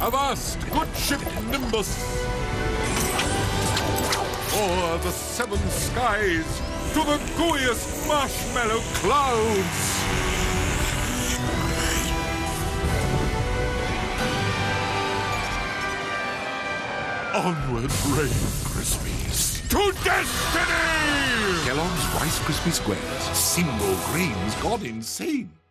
Avast, good ship Nimbus! O'er the seven skies, to the gooeyest marshmallow clouds! Onward, brave Krispies, to destiny! Kellogg's Rice Krispie Squares. Single grains gone insane.